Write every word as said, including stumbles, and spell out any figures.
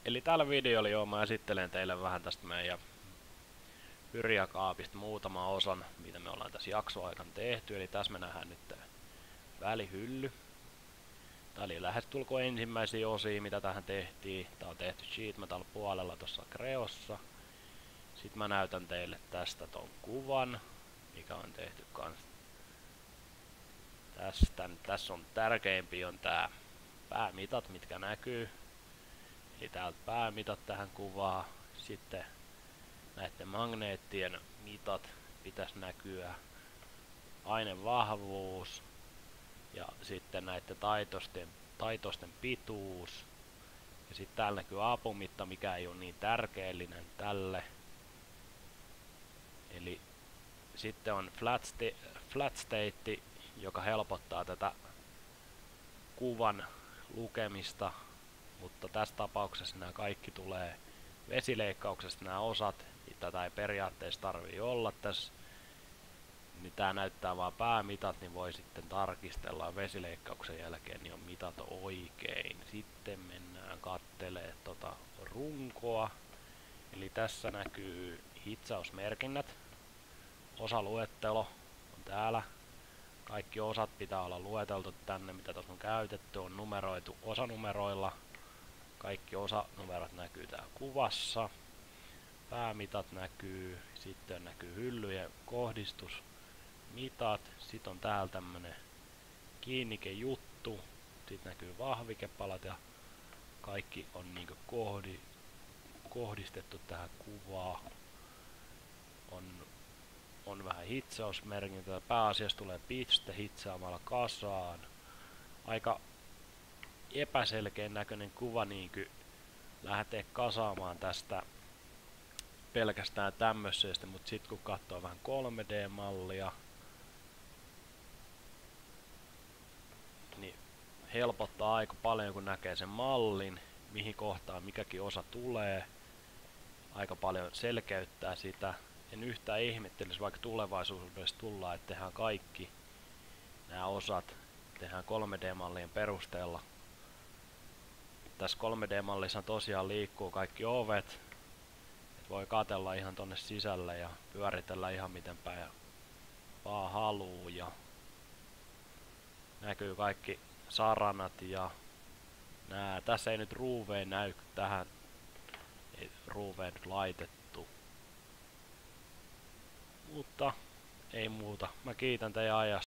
Eli tällä videolla joo, mä esittelen teille vähän tästä meidän Hyria-kaapista muutama osan, mitä me ollaan tässä jaksoaikana tehty. Eli tässä me nähdään nyt välihylly. Tää oli lähestulkoon ensimmäisiä osia, mitä tähän tehtiin. Tää on tehty sheet metal puolella tuossa Creossa. Sitten mä näytän teille tästä ton kuvan, mikä on tehty kans. Tästä, tässä on tärkeimpi on tää päämitat, mitkä näkyy. Eli täältä päämitat tähän kuvaan. Sitten näiden magneettien mitat pitäisi näkyä. Ainevahvuus. Ja sitten näiden taitosten, taitosten pituus. Ja sitten täällä näkyy apumitta, mikä ei ole niin tärkeellinen tälle. Eli sitten on flat, sta flat state, joka helpottaa tätä kuvan lukemista. Mutta tässä tapauksessa nämä kaikki tulee vesileikkauksesta nämä osat. Tätä ei periaatteessa tarvii olla tässä. Niin tää näyttää vaan päämitat, niin voi sitten tarkistella vesileikkauksen jälkeen, niin on mitat oikein. Sitten mennään kattelee tota runkoa. Eli tässä näkyy hitsausmerkinnät. Osaluettelo on täällä. Kaikki osat pitää olla lueteltu tänne, mitä tuossa on käytetty. On numeroitu osanumeroilla. Kaikki osanumerot näkyy täällä kuvassa. Päämitat näkyy. Sitten näkyy hyllyjen kohdistusmitat. Sitten on täällä tämmönen kiinnikejuttu. Sitten näkyy vahvikepalat ja kaikki on niinku kohdi, kohdistettu tähän kuvaan. On, on vähän hitsausmerkintä. Pääasiassa tulee piste hitsaamalla kasaan. Aika epäselkeän näköinen kuva niinkö lähtee kasaamaan tästä pelkästään tämmöisestä, mutta sitten kun katsoo vähän kolme D-mallia, niin helpottaa aika paljon, kun näkee sen mallin, mihin kohtaan mikäkin osa tulee. Aika paljon selkeyttää sitä. En yhtään ihmettelisi, vaikka tulevaisuudessa tullaan, että tehdään kaikki nämä osat, tehdään kolme D-mallien perusteella. Tässä kolme D-mallissa tosiaan liikkuu kaikki ovet. Et voi katella ihan tonne sisälle ja pyöritellä ihan miten päin vaan haluu. Ja näkyy kaikki saranat ja nää. Tässä ei nyt ruuveen näy, tähän ei ruuveen nyt laitettu. Mutta ei muuta. Mä kiitän teidän ajasta.